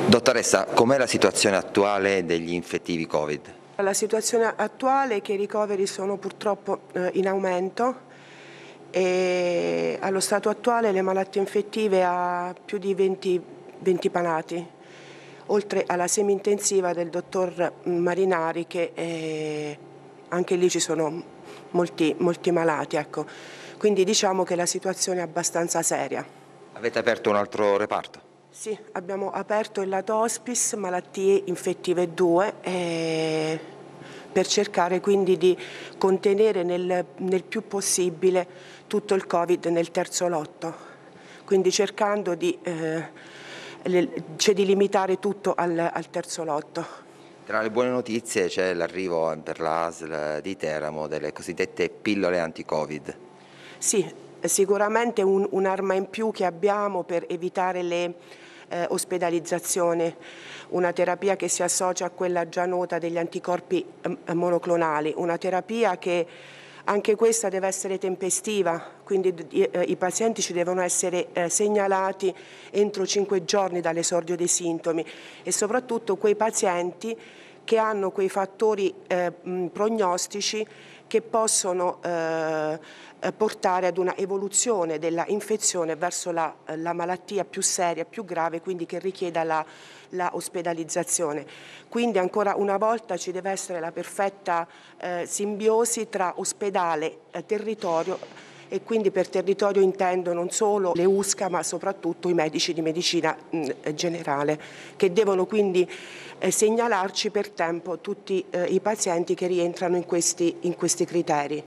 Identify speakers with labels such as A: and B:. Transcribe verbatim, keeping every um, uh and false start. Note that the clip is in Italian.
A: Dottoressa, com'è la situazione attuale degli infettivi Covid?
B: La situazione attuale è che i ricoveri sono purtroppo eh, in aumento e allo stato attuale le malattie infettive ha più di venti, venti malati, oltre alla semi-intensiva del dottor Marinari che eh, anche lì ci sono molti, molti malati. Ecco. Quindi diciamo che la situazione è abbastanza seria.
A: Avete aperto un altro reparto?
B: Sì, abbiamo aperto il lato hospice malattie infettive due eh, per cercare quindi di contenere nel, nel più possibile tutto il Covid nel terzo lotto, quindi cercando di, eh, le, cioè di limitare tutto al, al terzo lotto.
A: Tra le buone notizie c'è l'arrivo per la A S L di Teramo delle cosiddette pillole anti-Covid.
B: Sì, sicuramente un, un'arma in più che abbiamo per evitare le eh, ospedalizzazioni, una terapia che si associa a quella già nota degli anticorpi eh, monoclonali, una terapia che anche questa deve essere tempestiva, quindi eh, i pazienti ci devono essere eh, segnalati entro cinque giorni dall'esordio dei sintomi e soprattutto quei pazienti che hanno quei fattori eh, prognostici che possono eh, portare ad una evoluzione della infezione verso la, la malattia più seria, più grave, quindi che richieda la, la ospedalizzazione. Quindi ancora una volta ci deve essere la perfetta eh, simbiosi tra ospedale e territorio, e quindi per territorio intendo non solo le U S C A ma soprattutto i medici di medicina mh, generale, che devono quindi eh, segnalarci per tempo tutti eh, i pazienti che rientrano in questi, in questi criteri.